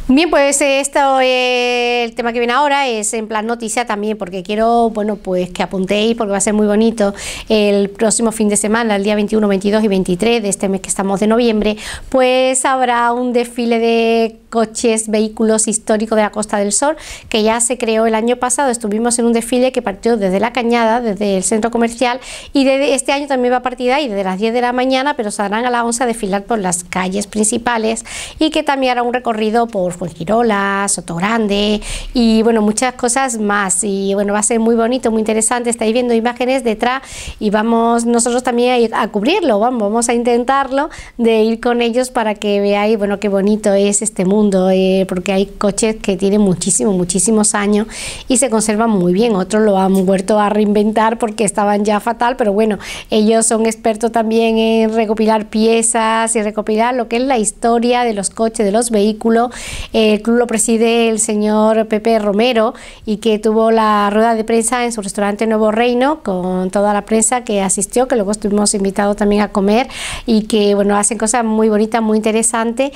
Bien, pues esto, el tema que viene ahora es en plan noticia también, porque quiero, bueno, pues que apuntéis, porque va a ser muy bonito el próximo fin de semana, el día 21, 22 y 23 de este mes que estamos de noviembre, pues habrá un desfile de coches, vehículos históricos de la Costa del Sol, que ya se creó el año pasado. Estuvimos en un desfile que partió desde La Cañada, desde el centro comercial, y desde este año también va a partir de ahí, desde las 10 de la mañana, pero saldrán a las 11 a desfilar por las calles principales, y que también hará un recorrido por Fuengirola, Sotogrande y bueno, muchas cosas más. Y bueno, va a ser muy bonito, muy interesante. Estáis viendo imágenes detrás y vamos nosotros también a ir a cubrirlo, vamos a intentarlo, de ir con ellos para que veáis, bueno, qué bonito es este mundo, porque hay coches que tienen muchísimos años y se conservan muy bien. Otros lo han vuelto a reinventar porque estaban ya fatal, pero bueno, ellos son expertos también en recopilar piezas y recopilar lo que es la historia de los coches, de los vehículos. El club lo preside el señor Pepe Romero, y que tuvo la rueda de prensa en su restaurante Nuevo Reino con toda la prensa que asistió, que luego estuvimos invitados también a comer, y que bueno, hacen cosas muy bonitas, muy interesantes,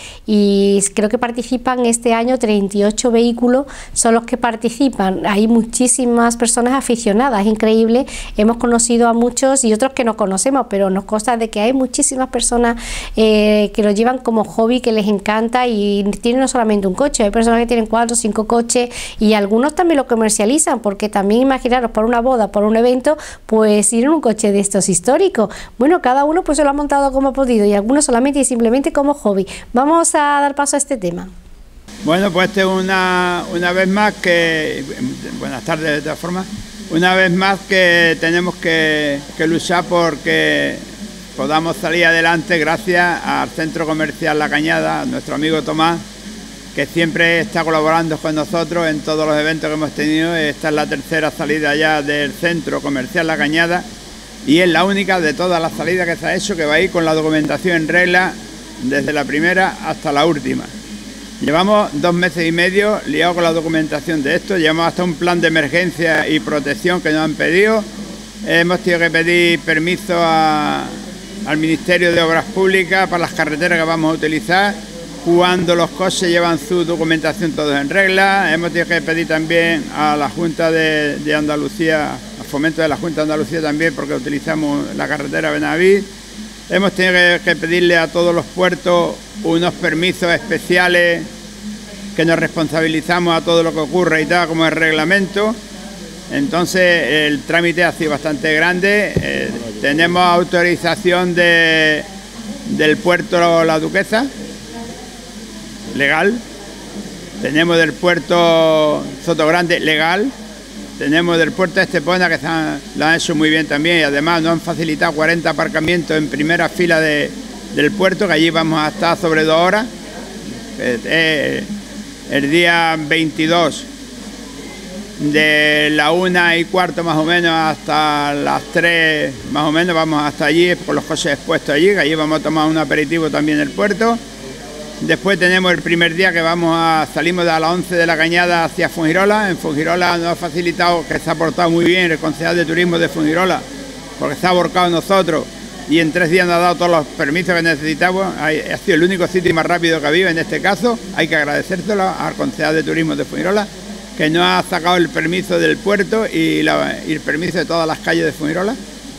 y creo que participan este año 38 vehículos son los que participan. Hay muchísimas personas aficionadas, es increíble. Hemos conocido a muchos y otros que no conocemos, pero nos consta de que hay muchísimas personas que lo llevan como hobby, que les encanta, y tienen no solamente un coche, hay personas que tienen 4 o 5 coches, y algunos también lo comercializan, porque también imaginaros, por una boda, por un evento, pues ir en un coche de estos históricos. Bueno, cada uno pues se lo ha montado como ha podido, y algunos solamente y simplemente como hobby. Vamos a dar paso a este tema. Bueno, pues una vez más que... Buenas tardes de todas formas. Una vez más que tenemos que luchar porque podamos salir adelante gracias al Centro Comercial La Cañada, a nuestro amigo Tomás, que siempre está colaborando con nosotros en todos los eventos que hemos tenido. Esta es la tercera salida ya del Centro Comercial La Cañada, y es la única de todas las salidas que se ha hecho que va a ir con la documentación en regla desde la primera hasta la última. Llevamos 2 meses y medio liados con la documentación de esto, llevamos hasta un plan de emergencia y protección que nos han pedido. Hemos tenido que pedir permiso al Ministerio de Obras Públicas para las carreteras que vamos a utilizar, cuando los coches llevan su documentación todos en regla. Hemos tenido que pedir también a la Junta de Andalucía, al fomento de la Junta de Andalucía también, porque utilizamos la carretera Benaví. Hemos tenido que pedirle a todos los puertos unos permisos especiales, que nos responsabilizamos a todo lo que ocurre y tal, como el reglamento. Entonces el trámite ha sido bastante grande. Tenemos autorización del puerto La Duquesa, legal. Tenemos del puerto Sotogrande, legal. Tenemos del puerto de Estepona, que lo han hecho muy bien también, y además nos han facilitado 40 aparcamientos en primera fila del puerto, que allí vamos a estar sobre 2 horas. El día 22, de la 1:15 más o menos hasta las 3 más o menos, vamos hasta allí con los coches expuestos allí, que allí vamos a tomar un aperitivo también en el puerto. Después tenemos el primer día que salimos a las 11 de La Cañada hacia Fuengirola. En Fuengirola nos ha facilitado, que se ha portado muy bien el concejal de turismo de Fuengirola, porque se ha volcado nosotros y en 3 días nos ha dado todos los permisos que necesitamos. Ha sido el único sitio más rápido que ha habido en este caso. Hay que agradecérselo al concejal de turismo de Fuengirola, que nos ha sacado el permiso del puerto y el permiso de todas las calles de Fuengirola.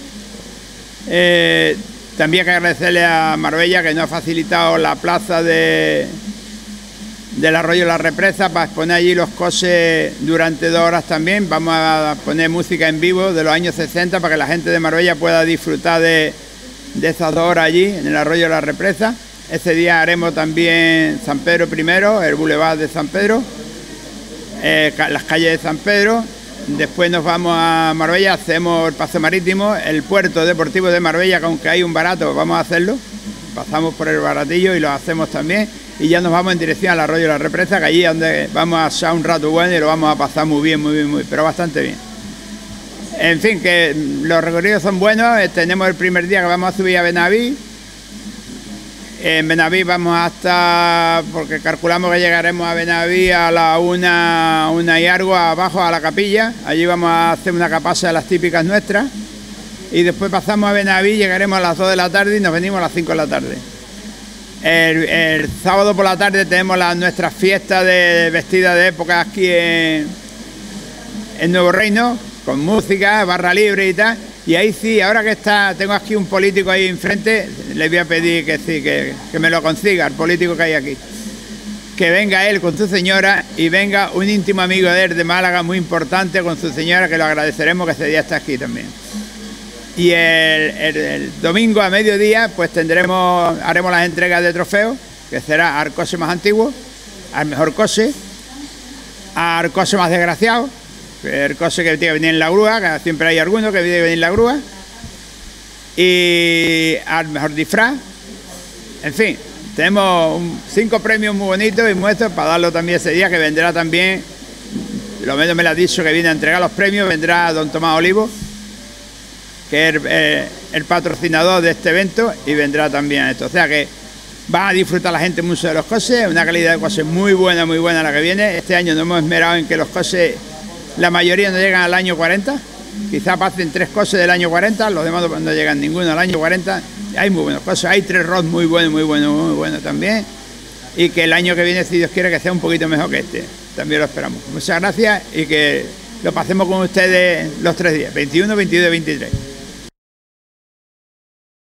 También hay que agradecerle a Marbella, que nos ha facilitado la plaza del Arroyo La Represa para exponer allí los coches durante 2 horas también. Vamos a poner música en vivo de los años 60 para que la gente de Marbella pueda disfrutar de esas 2 horas allí en el Arroyo La Represa. Ese día haremos también San Pedro primero, el Boulevard de San Pedro, las calles de San Pedro. Después nos vamos a Marbella, hacemos el paseo marítimo, el puerto deportivo de Marbella, que aunque hay un barato, vamos a hacerlo. Pasamos por el baratillo y lo hacemos también, y ya nos vamos en dirección al Arroyo La Represa, que allí es donde vamos a echar un rato bueno y lo vamos a pasar muy bien, pero bastante bien. En fin, que los recorridos son buenos. Tenemos el primer día que vamos a subir a Benaví. En Benaví vamos hasta, porque calculamos que llegaremos a Benaví a la 1 y algo, abajo a la capilla. Allí vamos a hacer una capasa de las típicas nuestras, y después pasamos a Benaví, llegaremos a las 2 de la tarde y nos venimos a las 5 de la tarde. El sábado por la tarde tenemos nuestras fiestas de vestida de época aquí en Nuevo Reino, con música, barra libre y tal. Y ahí sí, ahora que tengo aquí un político ahí enfrente, le voy a pedir que sí, que me lo consiga, el político que hay aquí. Que venga él con su señora y venga un íntimo amigo de él de Málaga muy importante con su señora, que lo agradeceremos, que ese día está aquí también. Y el domingo a mediodía pues haremos las entregas de trofeos, que será al coche más antiguo, al mejor coche, al coche más desgraciado, el coche que tiene que venir en la grúa, que siempre hay alguno que tiene que venir en la grúa, y al mejor disfraz. En fin, tenemos 5 premios muy bonitos y muestros para darlo también ese día, que vendrá también, lo menos me lo ha dicho, que viene a entregar los premios, vendrá don Tomás Olivo, que es el patrocinador de este evento, y vendrá también a esto. O sea que va a disfrutar la gente mucho de los coches, una calidad de coches muy buena la que viene. Este año nos hemos esmerado en que los coches, la mayoría no llegan al año 40, quizá pasen 3 coches del año 40, los demás no llegan ninguno al año 40. Hay muy buenos coches, hay 3 ROS muy buenos también, y que el año que viene, si Dios quiere, que sea un poquito mejor que este, también lo esperamos. Muchas gracias y que lo pasemos con ustedes los 3 días, 21, 22 y 23.